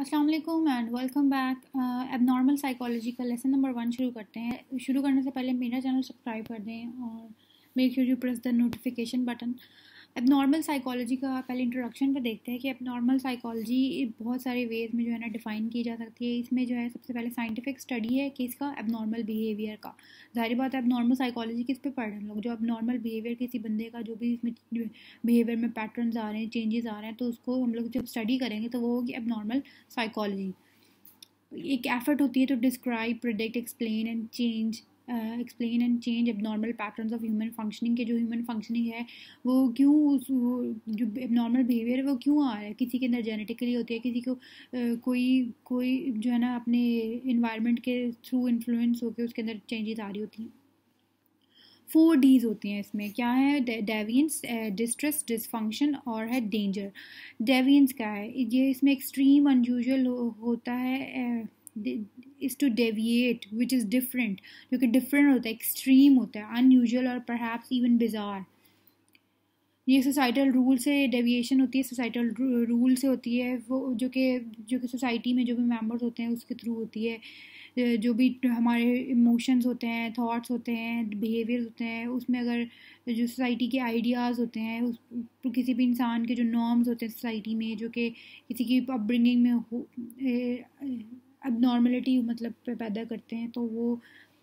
अस्सलाम वालेकुम and welcome back. Abnormal psychology का लेसन नंबर 1 शुरू करते हैं। शुरू करने से पहले मेरा चैनल सब्सक्राइब कर दें और make sure you press the notification button. Abnormal psychology का पहले इंट्रोडक्शन पर देखते हैं कि एबनॉर्मल साइकोलॉजी बहुत सारे वेज में जो है ना डिफ़ाइन की जा सकती है। इसमें जो है सबसे पहले साइंटिफिक स्टडी है कि इसका एबनॉर्मल बिहेवियर का। ज़ाहिर बात है एबनॉर्मल साइकोलॉजी किस पे पढ़ रहे हैं लोग, जो एबनॉर्मल बिहेवियर किसी बंदे का जो भी इसमें बिहेवियर में पैटर्न्स आ रहे हैं, चेंजेस आ रहे हैं, तो उसको हम लोग जब स्टडी करेंगे तो वो होगी एबनॉर्मल साइकोलॉजी। एक एफर्ट होती है to describe, predict, explain and change abnormal patterns of human functioning के जो ह्यूमन फंक्शनिंग है वो क्यों जो एबनॉर्मल बिहेवियर है वो क्यों आ रहा है। किसी के अंदर जेनेटिकली होती है, किसी को कोई जो है ना अपने इन्वायरमेंट के थ्रू इन्फ्लुएंस होकर उसके अंदर चेंजेस आ रही होती हैं। 4 Ds होती हैं इसमें। क्या है? डेवियंस, डिस्ट्रेस, डिसफंक्शन और है डेंजर। डेवियंस क्या है? ये इसमें एक्सट्रीम अनयूजुअल होता है, is to deviate which is different, जो कि डिफरेंट होता है, एक्सट्रीम होता है, अनयूजुअल और परहैप्स इवन बिजार। ये सोसाइटल रूल से डेविएशन होती है, सोसाइटल रूल से होती है वो जो कि सोसाइटी में जो भी मेंबर्स होते हैं उसके थ्रू होती है। जो भी हमारे इमोशंस होते हैं, थॉट्स होते हैं, बिहेवियर्स होते हैं, उसमें अगर जो सोसाइटी के आइडियाज़ होते हैं, उस किसी भी इंसान के जो नॉर्म्स होते हैं सोसाइटी में, जो कि किसी की अपब्रिंगिंग में एबनॉर्मलिटी मतलब पैदा करते हैं, तो वो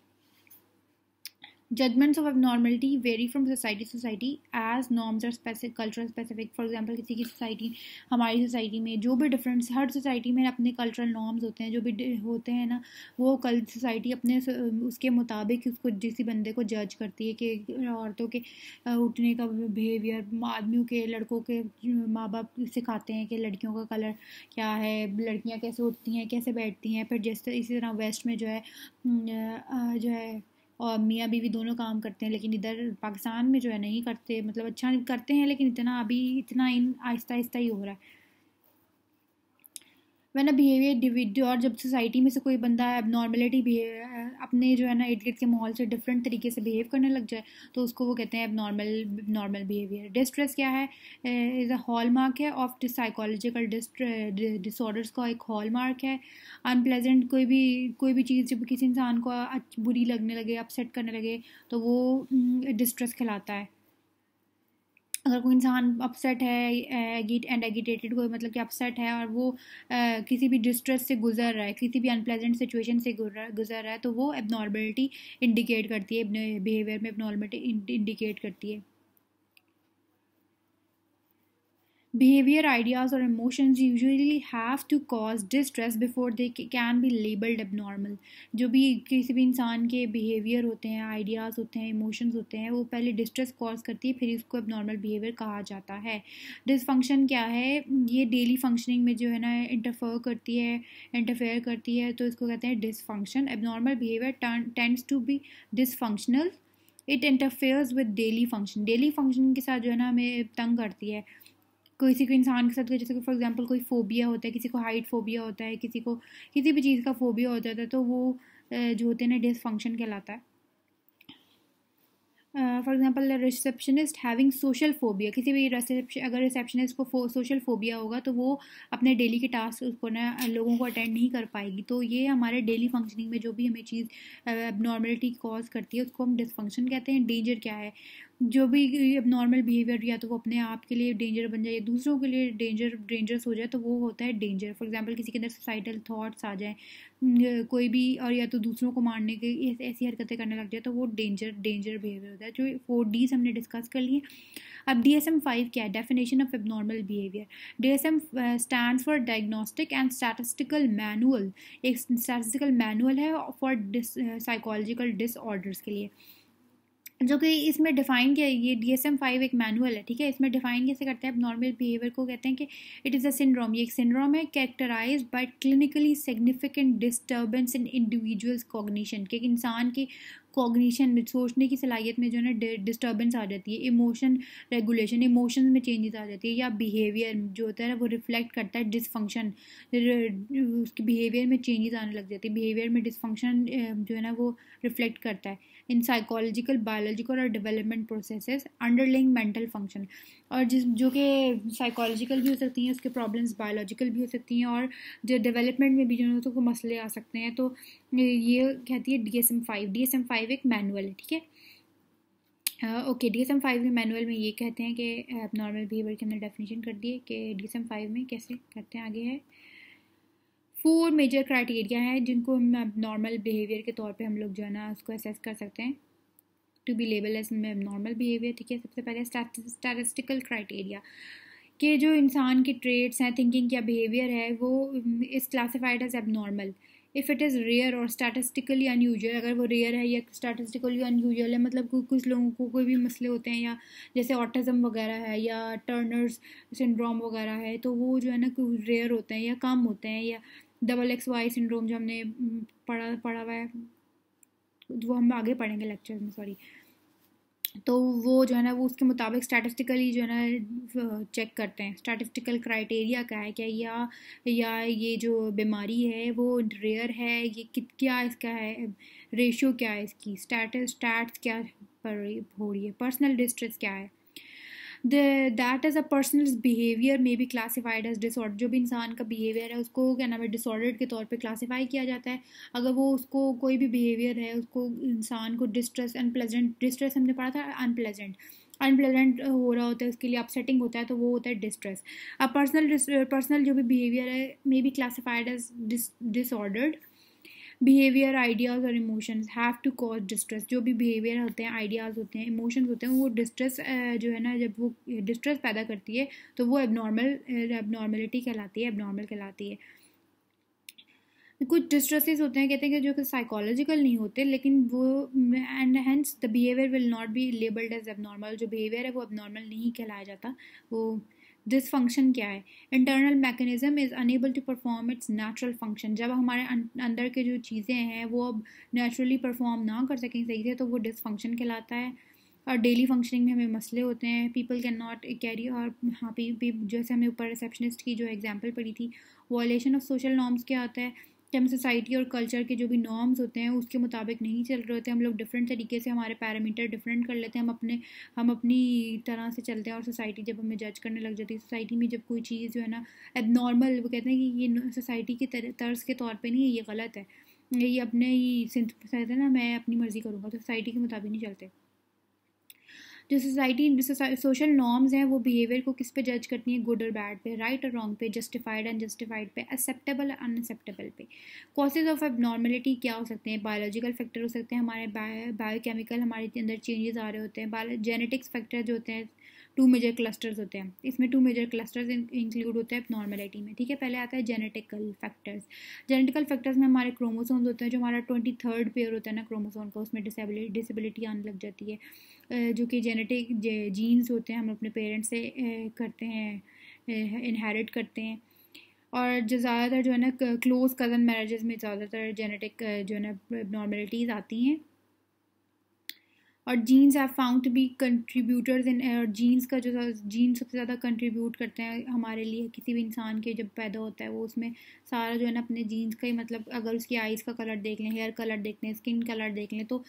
judgments of abnormality vary from society to society as norms are specific, cultural specific. For example, किसी की सोसाइटी, हमारी सोसाइटी में जो भी डिफरेंस, हर सोसाइटी में अपने कल्चरल नॉर्म्स होते हैं, जो भी होते हैं ना, वो सोसाइटी अपने उसके मुताबिक उसको किसी बंदे को जज करती है कि औरतों के उठने का बिहेवियर, आदमियों के, लड़कों के माँ बाप सिखाते हैं कि लड़कियों का कलर क्या है, लड़कियाँ कैसे उठती हैं, कैसे बैठती हैं। फिर जैसे इसी तरह वेस्ट में जो है और मियाँ बीवी दोनों काम करते हैं, लेकिन इधर पाकिस्तान में जो है नहीं करते, मतलब अच्छा करते हैं लेकिन इतना आहिस्ता आहिस्ता ही हो रहा है। वैन अ बिहेवियर और जब सोसाइटी में से कोई बंदा एबनॉर्मलिटी अपने जो है ना इर्द गिर्द के माहौल से डिफरेंट तरीके से बिहेव करने लग जाए तो उसको वो कहते हैं एबनॉर्मल बिहेवियर। डिस्ट्रेस क्या है? इज़ अ हॉलमार्क है ऑफ साइकोलॉजिकल डिसऑर्डर्स का एक हॉलमार्क है। अनप्लेजेंट कोई भी चीज़ जब किसी इंसान को बुरी लगने लगे, अपसेट करने लगे, तो वो डिस्ट्रेस कहलाता है। अगर कोई इंसान अपसेट है एंड एगिटेटेड, कोई मतलब कि अपसेट है और वो किसी भी डिस्ट्रेस से गुजर रहा है, किसी भी अनप्लेजेंट सिचुएशन से गुजर रहा है, तो वो एबनॉर्मलिटी इंडिकेट करती है, बिहेवियर में एबनॉर्मलिटी इंडिकेट करती है। Behavior, ideas or emotions usually have to cause distress before they can be labeled abnormal. जो भी किसी भी इंसान के बिहेवियर होते हैं, आइडियाज़ होते हैं, इमोशंस होते हैं, वो पहले डिस्ट्रेस कॉज करती है, फिर इसको एबनॉर्मल बिहेवियर कहा जाता है। डिसफंक्शन क्या है? ये डेली फंक्शनिंग में जो है ना इंटरफेयर करती है, तो इसको कहते हैं dysfunction. Abnormal behaviour tends to be dysfunctional, it interferes with daily function. Daily functioning के साथ जो है ना हमें तंग करती है। किसी को इंसान के साथ, जैसे फॉर एग्जांपल कोई फोबिया होता है, किसी को हाइट फोबिया होता है, किसी को किसी भी चीज़ का फोबिया होता है, तो वो जो होते हैं ना डिसफंक्शन कहलाता है। For example receptionist having social phobia, किसी भी अगर रिसेप्शनिस्ट को सोशल फोबिया होगा तो वो अपने डेली के टास्क उसको ना लोगों को अटेंड नहीं कर पाएगी। तो ये हमारे डेली फंक्शनिंग में जो भी हमें चीज़ एबनॉर्मलिटी कॉज करती है उसको हम डिसफंक्शन कहते हैं। डेंजर क्या है? जो भी एबनॉर्मल बिहेवियर या तो वो अपने आप के लिए डेंजर बन जाए, दूसरों के लिए डेंजरस हो जाए, तो वो होता है डेंजर। फॉर एग्जांपल किसी के अंदर सुसाइडल थॉट्स आ जाए, कोई भी, और या तो दूसरों को मारने की ऐसी हरकतें करने लग जाए, तो वो डेंजर बिहेवियर होता है। जो 4 Ds हमने डिस्कस कर लिए। अब DSM-5 क्या है? Definition of abnormal behaviour. DSM stands for diagnostic and statistical manual. एक स्टैटिस्टिकल मैनुअल है फॉर साइकोलॉजिकल डिसऑर्डर्स के लिए, जो कि इसमें डिफाइन किया, ये DSM-5 एक मैनुअल है, ठीक है। इसमें डिफाइन कैसे करते हैं एबनॉर्मल बिहेवियर को? कहते हैं कि इट इज़ अ सिंड्रोम, ये एक सिंड्रोम है, characterised by clinically significant disturbance in individuals cognition, कि इंसान की कॉग्निशन में, सोचने की सलाहियत में जो है ना डिस्टर्बेंस आ जाती है, इमोशन रेगुलेशन, इमोशंस में चेंजेस आ जाती है, या बिहेवियर जो होता है ना वो रिफ्लेक्ट करता है डिसफंक्शन, उसके बिहेवियर में चेंजेस आने लग जाती है, बिहेवियर में डिसफंक्शन जो है ना वो रिफ्लेक्ट करता है। इन साइकोलॉजिकल, बायोलॉजिकल और development processes underlying mental function, और जो कि साइकोलॉजिकल भी हो सकती हैं उसके प्रॉब्लम्स, बायोलॉजिकल भी हो सकती हैं, और जो डेवलपमेंट में भी जो है तो मसले आ सकते हैं। तो ये कहती है DSM-5। DSM-5 एक मैनुअल है, ठीक है। ओके, DSM-5 में मैनुअल में ये कहते हैं कि एबनॉर्मल बिहेवियर के अंदर डेफिनेशन कर दी है कि DSM-5 में कैसे करते हैं। आगे है 4 मेजर क्राइटेरिया हैं जिनको हम एबनॉर्मल बिहेवियर के तौर पे हम लोग जो है ना उसको असेस कर सकते हैं to be label as abnormal behaviour, ठीक है। सबसे पहले स्टैटिस्टिकल क्राइटेरिया कि जो इंसान के ट्रेट्स हैं, थिंकिंग या बिहेवियर है, वो is classified as abnormal if it is rare और स्टैटिस्टिकली अनयूजुअल। अगर वो रेयर है या स्टैटिस्टिकली अनयूजुअल है, मतलब कुछ लोगों को कोई भी मसले होते हैं, या जैसे ऑटिज़म वगैरह है या टर्नर्स सिंड्रोम वगैरह है, तो वो जो है ना रेयर होते हैं या कम होते हैं, या XXY सिंड्रोम जो हमने पढ़ा हुआ है, वो हम आगे पढ़ेंगे लेक्चर में, सॉरी। तो वो जो है ना वो उसके मुताबिक स्टैटिस्टिकली जो है ना चेक करते हैं। स्टैटिस्टिकल क्राइटेरिया क्या है, क्या या ये जो बीमारी है वो रेयर है, ये क्या इसका है, रेशियो क्या है इसकी, स्टैट्स क्या हो रही है, पर्सनल डिस्ट्रेस क्या है। That is a personal behaviour may be classified as disorder. जो भी इंसान का बिहेवियर है उसको क्या नाम है डिसऑर्डर के तौर पे क्लासीफाई किया जाता है। अगर वो उसको कोई भी बिहेवियर है, उसको इंसान को डिस्ट्रेस, अनप्लेजेंट, डिस्ट्रेस हमने पढ़ा था अनप्लेजेंट हो रहा होता है, उसके लिए अपसेटिंग होता है, तो वो होता है डिस्ट्रेस। अब पर्सनल जो भी बिहेवियर है may be classified as disordered behaviour, ideas और emotions have to cause distress. जो भी बिहेवियर होते हैं, आइडियाज़ होते हैं, इमोशंस होते हैं, वो डिस्ट्रेस जो है ना, जब वो डिस्ट्रेस पैदा करती है तो वो एबनॉर्मलिटी कहलाती है, एबनॉर्मल कहलाती है। कुछ डिस्ट्रेसेस होते हैं, कहते हैं कि जो कि साइकोलॉजिकल नहीं होते, लेकिन वो and hence the behaviour will not be labelled as abnormal. जो बिहेवियर है वो एबनॉर्मल नहीं कहलाया जाता। वो डिसफंक्शन क्या है, internal mechanism is unable to perform its natural function. जब हमारे अंदर के जो चीज़ें हैं वो अब नेचुरली परफॉर्म ना कर सकें सही से, तो वो डिसफंक्शन कहलाता है। और डेली फंक्शनिंग में हमें मसले होते हैं, पीपल कैन नॉट कैरी, और हाँ जैसे हमने ऊपर रिसेप्शनिस्ट की जो एग्जांपल पढ़ी थी, वॉयलेशन ऑफ सोशल नॉर्म्स क्या होता है कि हम सोसाइटी और कल्चर के जो भी नॉर्म्स होते हैं उसके मुताबिक नहीं चल रहे होते, हम लोग डिफरेंट तरीके से हमारे पैरामीटर डिफरेंट कर लेते हैं, हम अपनी तरह से चलते हैं, और सोसाइटी जब हमें जज करने लग जाती है, सोसाइटी में जब कोई चीज़ जो है ना एबनॉर्मल, वो कहते हैं कि ये सोसाइटी की तर्ज के तौर पर नहीं है, ये गलत है, ये अपने ही कहते हैं ना मैं अपनी मर्ज़ी करूँगा, तो सोसाइटी के मुताबिक नहीं चलते। जो सोशल नॉर्म्स हैं वो बिहेवियर को किस पे जज करती हैं, गुड और बैड पे, राइट और रॉन्ग पे, जस्टिफाइड अनजस्टिफाइड पे, एक्सेप्टेबल और अनएक्सेप्टेबल पे। कॉजेज ऑफ एबनॉर्मलिटी क्या हो सकते हैं, बायोलॉजिकल फैक्टर हो सकते हैं, हमारे बायोकेमिकल हमारे अंदर चेंजेस आ रहे होते हैं, जेनेटिक्स फैक्टर जो होते हैं, 2 मेजर क्लस्टर्स होते हैं, इसमें 2 मेजर क्लस्टर्स इंक्लूड होते हैं एबनॉर्मलिटी में, ठीक है। पहले आता है जेनेटिकल फैक्टर्स। जेनेटिकल फैक्टर्स में हमारे क्रोमोसोम्स होते हैं, जो हमारा 23rd पेयर होता है ना क्रोमोसोम का, उसमें डिसेबिलिटी आने लग जाती है, जो कि जेनेटिक जीन्स होते हैं, हम अपने पेरेंट्स से करते हैं, इनहेरिट करते हैं। और जो ज़्यादातर जो है ना क्लोज कज़न मैरिजेस में ज़्यादातर जेनेटिक जो है ना एबनॉर्मलिटीज़ आती हैं। और genes have found to be contributors in, और जीन्स का जो जीन सबसे ज़्यादा कंट्रीब्यूट करते हैं हमारे लिए, किसी भी इंसान के जब पैदा होता है वो उसमें सारा जो है ना अपने जीन्स का ही, मतलब अगर उसकी आइज़ का कलर देख लें, हेयर कलर देख लें, स्किन कलर देख लें, तो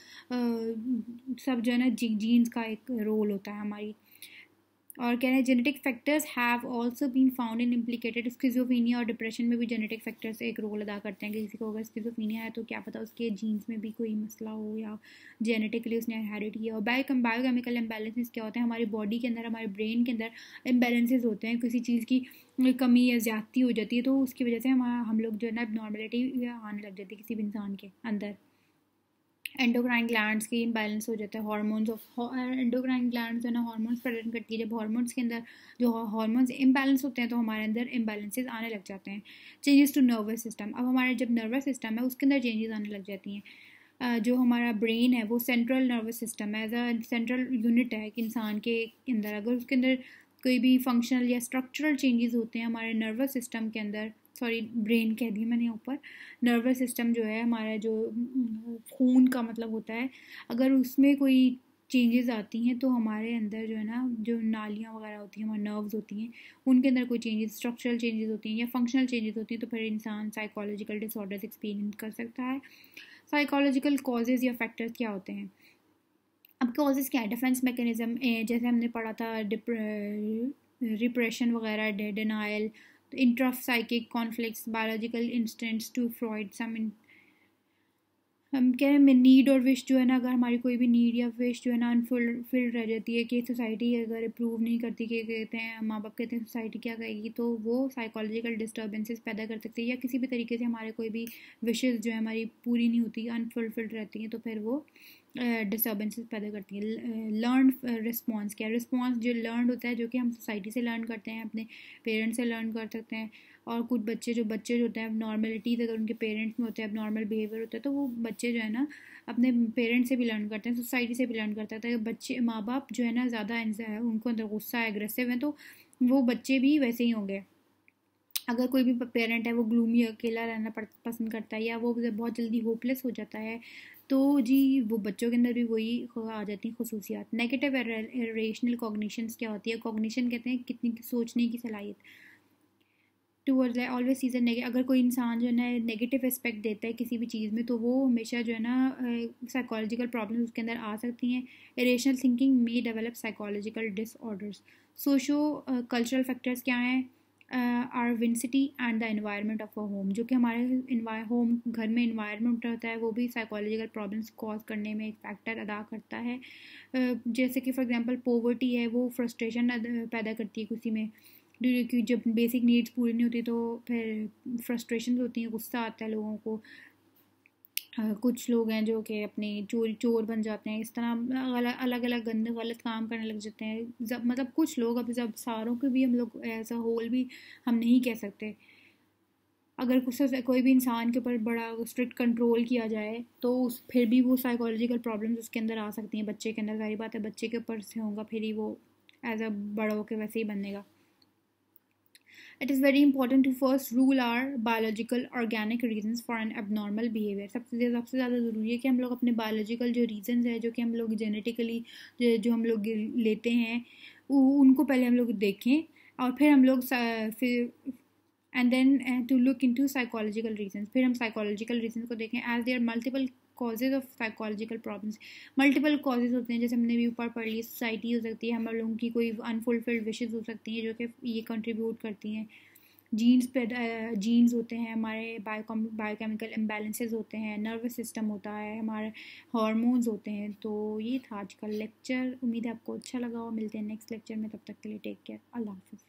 सब जो है ना जीन्स का एक रोल होता है हमारी। और कह रहे हैं genetic factors have also been found in implicated schizophrenia, और डिप्रेशन में भी जेनेटिक फैक्टर्स एक रोल अदा करते हैं कि किसी को अगर स्किज़ोफ्रेनिया है तो क्या पता उसके जीन्स में भी कोई मसला हो या जेनेटिकली उसने इनहेरिट किया हो। बायोकेमिकल इम्बैलेंसेस क्या होते हैं, हमारी बॉडी के अंदर, हमारे ब्रेन के अंदर इम्बैलेंसेस होते हैं, किसी चीज़ की कमी या ज़्यादती हो जाती है, तो उसकी वजह से हम लोग जो है ना एबनॉर्मलिटी आने लग जाती है किसी भी इंसान के अंदर। एंडोक्राइन ग्लैंड्स की इम्बैलेंस हो जाता है, हार्मोन्स ऑफ एंडोक्राइन ग्लैंड्स जो है ना हार्मोन्स प्रेजेंट करती है, जब हार्मोन्स के अंदर जो हार्मोन्स इम्बैलेंस होते हैं तो हमारे अंदर इम्बैलेंसेस आने लग जाते हैं। चेंजेस टू नर्वस सिस्टम, अब हमारे जब नर्वस सिस्टम है उसके अंदर चेंजेस आने लग जाती हैं। जो हमारा ब्रेन है वो सेंट्रल नर्वस सिस्टम है, एज अ सेंट्रल यूनिट है कि इंसान के अंदर, अगर उसके अंदर कोई भी फंक्शनल या स्ट्रक्चरल चेंजेस होते हैं हमारे नर्वस सिस्टम के अंदर, सॉरी ब्रेन कह दी मैंने ऊपर, नर्वस सिस्टम जो है हमारा, जो खून का मतलब होता है, अगर उसमें कोई चेंजेस आती हैं तो हमारे अंदर जो है ना जो नालियाँ वगैरह होती हैं, हमारे नर्व्स होती हैं, उनके अंदर कोई चेंजेस, स्ट्रक्चरल चेंजेस होती हैं या फंक्शनल चेंजेस होती हैं, तो फिर इंसान साइकोलॉजिकल डिसऑर्डर्स एक्सपीरियंस कर सकता है। साइकोलॉजिकल कॉजेज़ या फैक्टर्स क्या होते हैं, अब कॉजेज़ क्या है? डिफेंस मैकेनिज़्म, जैसे हमने पढ़ा था, रिप्रेशन वगैरह, denial, intrapsychic conflicts, biological instincts to Freud, सम हम कह रहे हैं नीड और विश जो है ना, अगर हमारी कोई भी नीड या विश जो है ना अनफुलफिल्ड रह जाती है, कि सोसाइटी अगर अप्रूव नहीं करती, कि कहते हैं माँ बाप कहते हैं सोसाइटी क्या कहेगी, तो वो साइकोलॉजिकल डिस्टर्बेंसेस पैदा कर सकती है, या किसी भी तरीके से हमारे कोई भी विशेज़ जो है हमारी पूरी नहीं होती, अनफुलफिल्ड रहती हैं, तो फिर वो डिस्टर्बेंसेस पैदा करती हैं। लर्न रिस्पॉन्स क्या है? रिस्पॉन्स जो लर्न होता है, जो कि हम सोसाइटी से लर्न करते हैं, अपने पेरेंट्स से लर्न कर सकते हैं, और कुछ बच्चे जो होते हैं, अब नॉर्मलिटीज़ अगर उनके पेरेंट्स में होते हैं, अब नॉर्मल बिहेवियर होता है, तो वो बच्चे जो है ना अपने पेरेंट्स से भी लर्न करते हैं, सोसाइटी से भी लर्न करते हैं। बच्चे, माँ बाप जो है ना ज़्यादा उनको अंदर गुस्सा, एग्रेसिव है, तो वो बच्चे भी वैसे ही होंगे। अगर कोई भी पेरेंट है वो ग्लूमी, अकेला रहना पसंद करता है, या वो बहुत जल्दी होपलेस हो जाता है, तो जी वो बच्चों के अंदर भी वही आ जाती हैं खसूसियात। नेगेटिव इरेशनल कॉग्निशंस क्या होती है? कॉग्निशन कहते हैं कितनी सोचने की सलाहियत। टूवर्ड्स ऑलवेज सीजन नेगेटिव, अगर कोई इंसान जो है ना नेगेटिव एस्पेक्ट देता है किसी भी चीज़ में, तो वो हमेशा जो है ना साइकोलॉजिकल प्रॉब्लम्स उसके अंदर आ सकती हैं। इरेशनल थिंकिंग में develop psychological disorders. Socio cultural factors क्या हैं? Urbanicity and the environment of a home, जो कि हमारे होम, घर में इन्वायरमेंट रहता है, वो भी साइकोलॉजिकल प्रॉब्लम्स कॉज करने में एक फैक्टर अदा करता है। जैसे कि फॉर एग्जांपल पोवर्टी है, वो फ्रस्ट्रेशन पैदा करती है किसी में, क्योंकि जब बेसिक नीड्स पूरी नहीं होती तो फिर फ्रस्ट्रेशन होती हैं, गुस्सा आता है लोगों को। कुछ लोग हैं जो कि अपने चोर बन जाते हैं, इस तरह अलग अलग गंदे गलत काम करने लग जाते हैं। जब मतलब कुछ लोग, अब जब सारों के भी हम लोग एज अ होल भी हम नहीं कह सकते। अगर कोई भी इंसान के ऊपर बड़ा स्ट्रिक्ट कंट्रोल किया जाए, तो फिर भी वो साइकोलॉजिकल प्रॉब्लम्स उसके अंदर आ सकती हैं। बच्चे के अंदर जाहिर बात है, बच्चे के ऊपर से होगा, फिर ही वो एज अ बड़ा होकर वैसे ही बनेगा। It is very important to first rule our biological organic reasons for an abnormal behavior. सबसे ज़्यादा ज़रूरी है कि हम लोग अपने बायोलॉजिकल जो रीजंस है, जो कि हम लोग जेनेटिकली जो हम लोग लेते हैं, उनको पहले हम लोग देखें, और फिर हम लोग फिर and then to look into psychological reasons, फिर हम साइकोलॉजिकल रीजंस को देखें। As there multiple causes of psychological problems, multiple causes होते हैं, जैसे हमने भी ऊपर पढ़ ली, सोसाइटी हो सकती है, हम लोगों की कोई अनफुलफिल्ड विशेज़ हो सकती हैं जो कि ये कंट्रीब्यूट करती हैं। जीन्स होते हैं, हमारे बायोकेमिकल इम्बैलेंसेस होते हैं, नर्वस सिस्टम होता है, हमारे हार्मोन्स होते हैं। तो ये था आज का लेक्चर, उम्मीद है आपको अच्छा लगा, और मिलते हैं नेक्स्ट लेक्चर में। तब तक के लिए टेक केयर, अल्लाह हाफ़िज़।